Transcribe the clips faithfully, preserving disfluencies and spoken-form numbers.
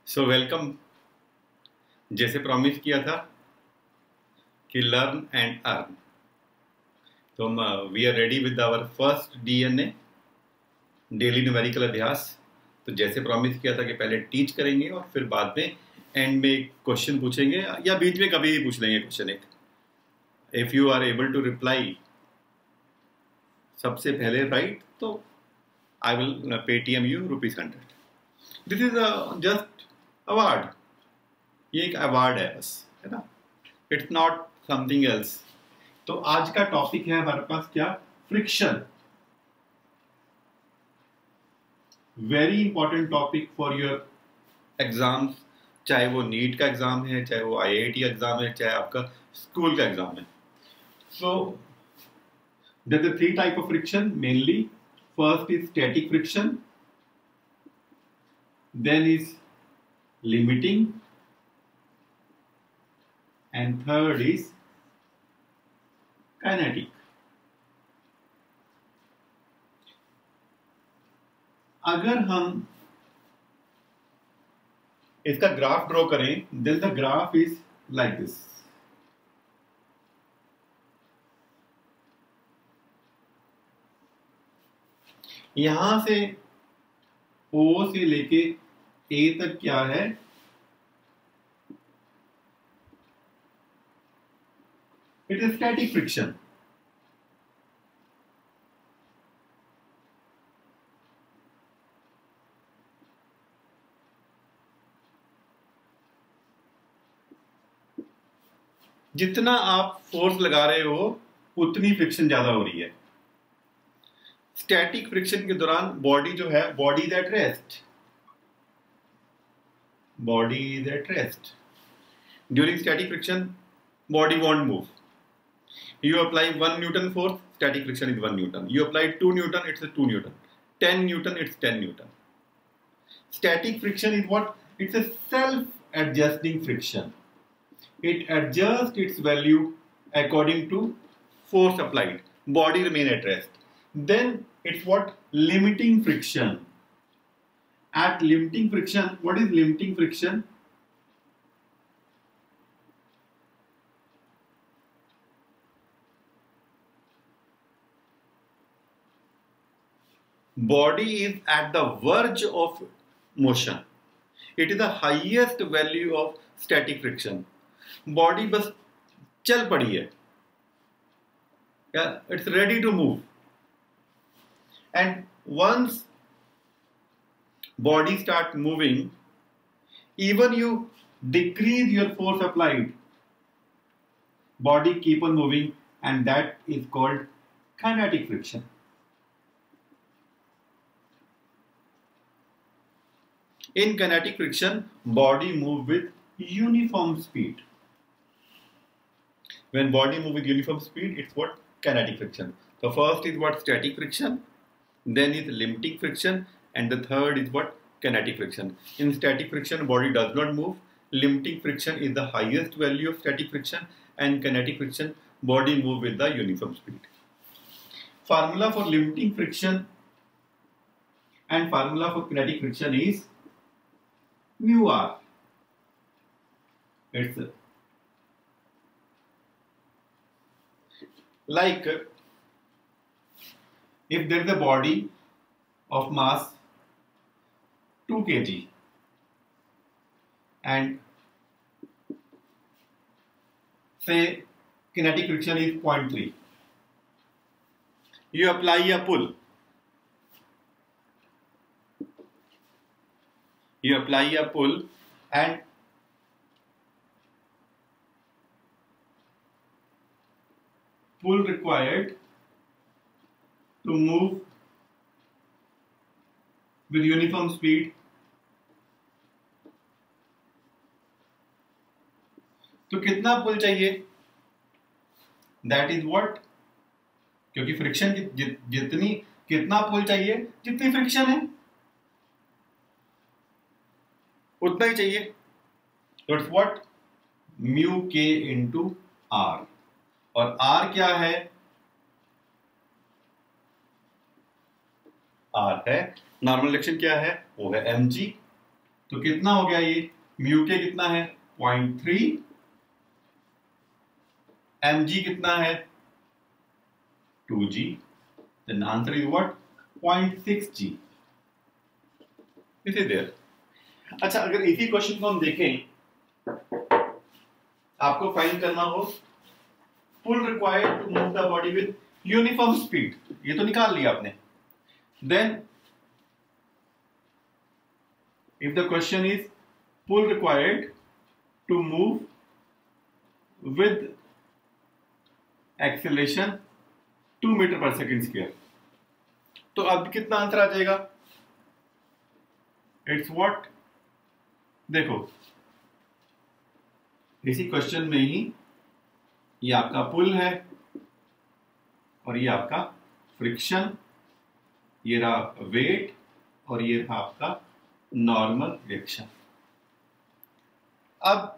So welcome. जैसे promise किया था कि लर्न एंड अर्न, तो हम we are ready with our first DNA daily numerical अभ्यास। तो जैसे प्रॉमिस किया था कि पहले टीच करेंगे और फिर बाद में एंड में क्वेश्चन पूछेंगे या बीच में कभी भी पूछ लेंगे क्वेश्चन एक। If you are able to reply सबसे पहले राइट तो I will Paytm you rupees hundred. This is just award, ये एक अवार्ड है बस, है ना, इट्स नॉट समथिंग एल्स। तो आज का टॉपिक है हमारे पास क्या, friction. Very important topic for your exams, चाहे वो नीट का एग्जाम है, चाहे वो आईआईटी एग्जाम है, चाहे आपका स्कूल का एग्जाम है। So there are three type of friction mainly. First is static friction, then is limiting, and third is kinetic. अगर हम इसका ग्राफ ड्रॉ करें, then the graph is like this. यहां से O से लेके A तक क्या है, it is static friction. जितना आप फोर्स लगा रहे हो उतनी फ्रिक्शन ज्यादा हो रही है। स्टैटिक फ्रिक्शन के दौरान बॉडी जो है, body is at rest, body is at rest. During static friction body won't move. You apply one Newton force, static friction is one Newton. You apply two Newton, it's a two Newton. ten Newton, it's ten Newton. Static friction is what? It's a self-adjusting friction. It adjusts its value according to force applied. Body remain at rest. Then it's what? Limiting friction. At limiting friction, what is limiting friction? Body is at the verge of motion. It is the highest value of static friction. Body बस चल पड़ी है, yeah, it's ready to move. And once body start moving, even you decrease your force applied, body keep on moving, and that is called kinetic friction. In kinetic friction, body move with uniform speed. When body move with uniform speed, it's what? Kinetic friction. So first is what? Static friction, then is limiting friction, and the third is what? Kinetic friction. In static friction, body does not move. Limiting friction is the highest value of static friction, and kinetic friction, body move with the uniform speed. Formula for limiting friction and formula for kinetic friction is mu r. It's like if there is a body of mass two kilograms and say kinetic friction is zero point three, you apply a pull. You apply a pull and pull required to move with uniform speed. तो कितना पुल चाहिए? That is what? क्योंकि friction जि, जितनी कितना पुल चाहिए जितनी friction है उतना ही चाहिए। तो it's what? Mu k into R, और आर क्या है? आर है नॉर्मल रिएक्शन, क्या है वो है एम जी। तो कितना हो गया ये, म्यू के कितना है पॉइंट थ्री, एम जी कितना है two g, then answer is what point six g. This is there. अच्छा, अगर इसी क्वेश्चन को हम देखें, आपको फाइंड करना हो pull required to move the body with uniform speed, ये तो निकाल लिया आपने। Then if the question is pull required to move with acceleration two metre per second square, तो अब कितना आंसर आ जाएगा, इट्स व्हाट, देखो इसी क्वेश्चन में ही ये आपका पुल है और ये आपका फ्रिक्शन, ये रहा वेट और ये रहा आपका नॉर्मल रिएक्शन। अब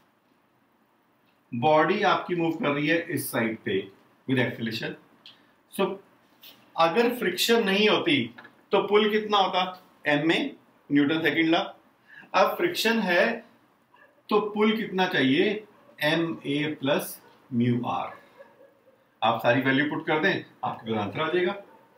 बॉडी आपकी मूव कर रही है इस साइड पे विद एक्सेलरेशन, सो अगर फ्रिक्शन नहीं होती तो पुल कितना होता, m a Newton second law. अब फ्रिक्शन है तो पुल कितना चाहिए, m a plus mu R. आप सारी वैल्यू पुट कर दें, आपके पास आंसर आ जाएगा,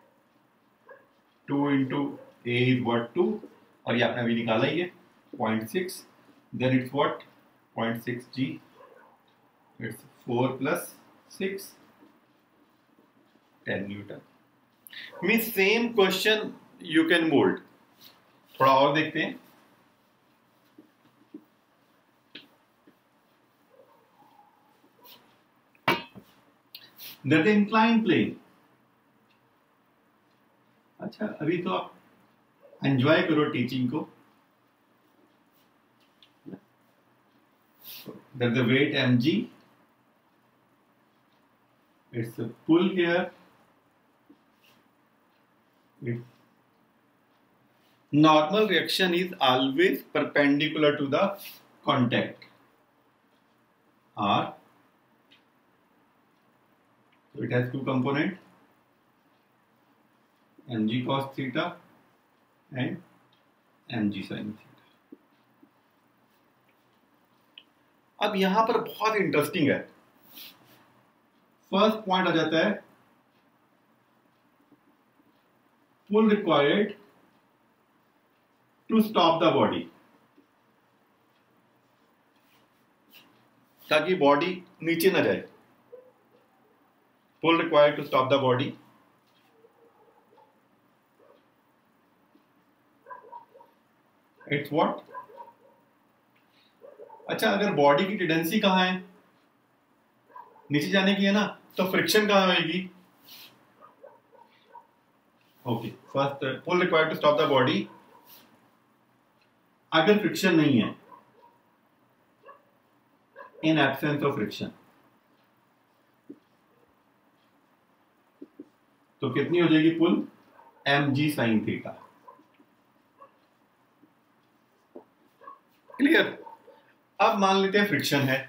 two into a is what two, और ये आपने अभी निकाला ही है point six, then it's what point six g, it's four plus six ten Newton. Mean same question you can mould. थोड़ा और देखते हैं, दैट इंक्लाइन प्लेन। अच्छा, अभी तो आप एंजॉय करो टीचिंग को। That the weight mg, it's a pull here, it, normal reaction is always perpendicular to the contact R, so it has two component, mg cos theta and mg sin theta। अब यहां पर बहुत interesting है, first point आ जाता है pull required to stop the body, ताकि body नीचे ना जाए। Pull required to stop the body, it's what, अच्छा अगर बॉडी की टेंडेंसी कहां है, नीचे जाने की है ना, तो फ्रिक्शन कहां होगी, okay first pull required to stop the body, अगर फ्रिक्शन नहीं है, इन एब्सेंस ऑफ फ्रिक्शन, तो कितनी हो जाएगी pull, m g sine theta. Clear. अब मान लेते हैं फ्रिक्शन है,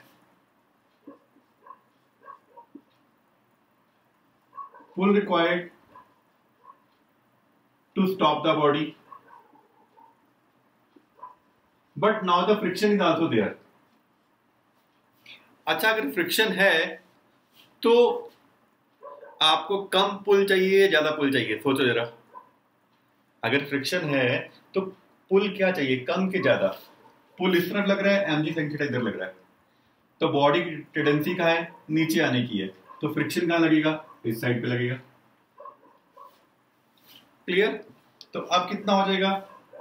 pull required to stop the body, but now the friction is also there. अच्छा, अगर फ्रिक्शन है तो आपको कम पुल चाहिए, ज्यादा पुल चाहिए, सोचो जरा। अगर फ्रिक्शन है तो पुल क्या चाहिए, कम के ज्यादा। पुल इस तरफ लग रहा है, एम जी साइन थीटा इधर लग रहा है, तो बॉडी की टेंडेंसी कहां है, नीचे आने की है, तो फ्रिक्शन कहां लगेगा, इस साइड पे लगेगा। क्लियर। तो अब कितना हो जाएगा,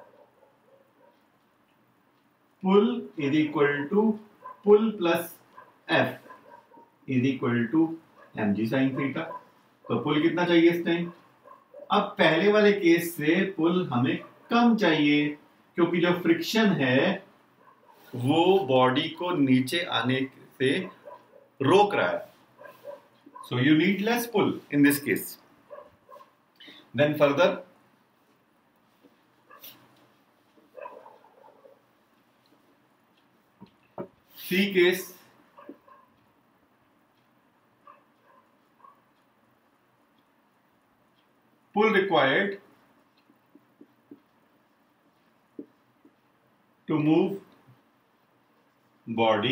pull is equal to pull plus f is equal to m g sine theta. तो पुल कितना चाहिए इस टाइम, अब पहले वाले केस से पुल हमें कम चाहिए, क्योंकि जो फ्रिक्शन है वो बॉडी को नीचे आने से रोक रहा है, so you need less pull in this case. Then further c case, pull required to move body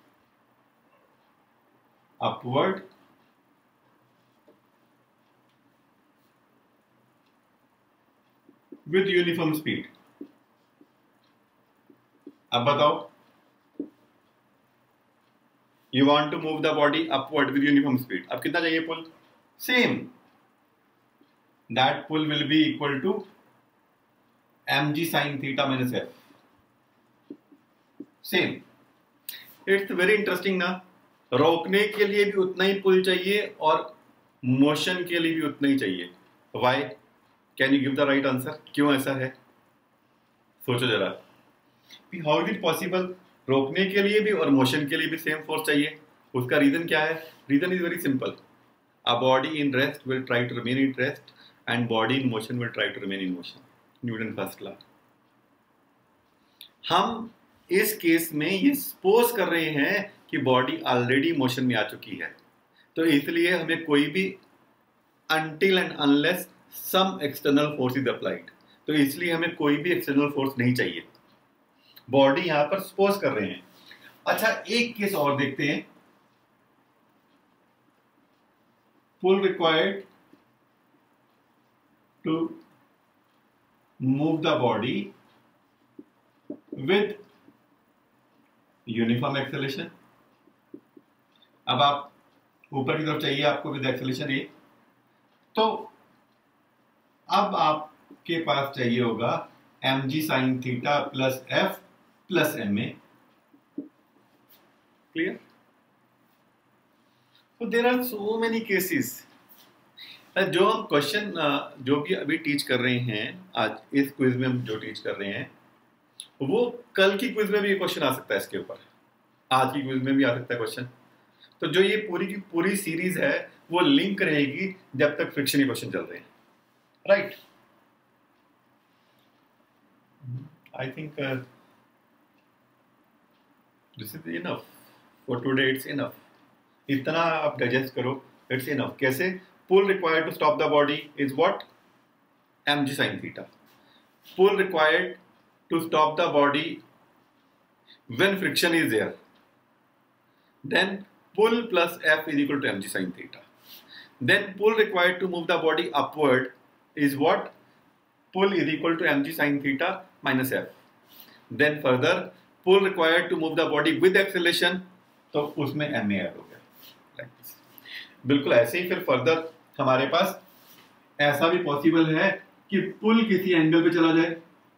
upward with uniform speed. अब बताओ, you want to move the body upward with uniform speed. अब कितना चाहिए पुल? Same. That pull will be equal to mg sin theta minus f. Same. It's very interesting ना. रोकने के लिए भी उतना ही पुल चाहिए और मोशन के लिए भी उतना ही चाहिए. Why? Can you give the right answer? क्यों ऐसा है? सोचो जरा. How is it possible? रोकने के लिए भी और मोशन के लिए भी सेम फोर्स चाहिए. उसका रीजन क्या है? Reason is very simple. A body in rest will try to remain in rest and body in motion will try to remain in motion. Newton first law. हम इस case में ये suppose कर रहे हैं कि बॉडी ऑलरेडी मोशन में आ चुकी है, तो इसलिए हमें कोई भी until and unless some external force is applied, तो इसलिए हमें कोई भी एक्सटर्नल फोर्स नहीं चाहिए. बॉडी यहां पर सपोज कर रहे हैं. अच्छा, एक केस और देखते हैं. Pull required to move the body with uniform acceleration. अब आप ऊपर की तरफ चाहिए आपको विद एक्सेलेरेशन ए, तो अब आपके पास चाहिए होगा m g sine theta plus f plus m a. Clear? So there are so many cases. जो हम क्वेश्चन जो भी अभी टीच कर रहे हैं, आज इस क्विज में हम जो टीच कर रहे हैं, वो कल की क्विज में भी क्वेश्चन आ सकता है इसके ऊपर, आज की क्विज में भी आ सकता है क्वेश्चन. तो जो ये पूरी की पूरी सीरीज है वो लिंक रहेगी जब तक फ्रिक्शनल क्वेश्चन चल रहे हैं. Right? I think this is enough for today. It's enough. इतना आप डाइजेस्ट करो, इट्स इनफ. कैसे? Pull required to stop the body is what? mg sin theta. Pull required to stop the body when friction is there, then pull plus f is equal to mg sin theta. Then pull required to move the body upward is what? Pull is equal to mg sin theta minus f. Then further pull required to move the body with acceleration, तो उसमें ma add हो गया. बिल्कुल ऐसे ही फिर further हमारे पास ऐसा भी पॉसिबल है कि पुल किसी एंगल पे चला जाए.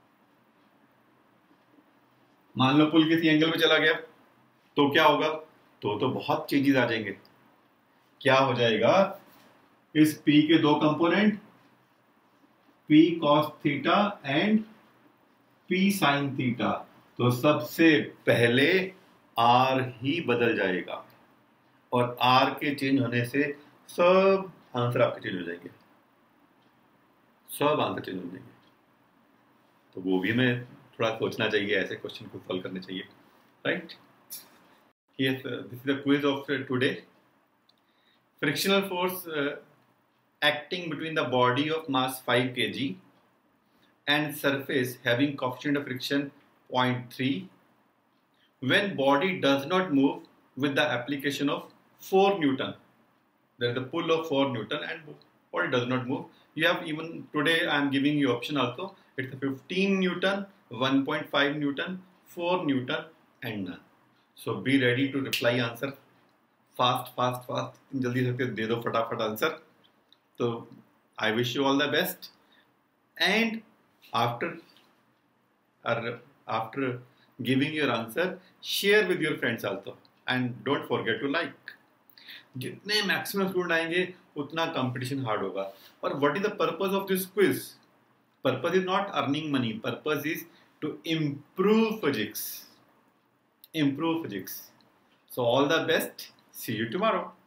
मान लो पुल किसी एंगल पे चला गया, तो क्या होगा? तो तो बहुत चेंजेस आ जाएंगे. क्या हो जाएगा? इस P के दो component P cos theta and P sin theta, तो सबसे पहले R ही बदल जाएगा और R के चेंज होने से सब आंसर आपके चेंज हो जाएंगे. सब आंसर चेंज हो जाएंगे. तो वो भी हमें थोड़ा सोचना चाहिए, ऐसे क्वेश्चन को सॉल्व करने चाहिए. Right? Yes, this is the quiz of today. Frictional force acting between the body of mass five kilograms and surface having coefficient of friction zero point three, when body does not move with the application of four newton, there is a pull of four newton and body does not move. You have even today I am giving you option also. It's fifteen newton, one point five newton, four newton and none. So be ready to reply answer fast fast fast. जल्दी से दे दो फटाफट answer. So I wish you all the best, and after or after giving your answer, share with your friends also, and don't forget to like. जितने maximum student आएंगे उतना competition hard होगा. और what is the purpose of this quiz? Purpose is not earning money. Purpose is to improve physics. Improve physics. So all the best. See you tomorrow.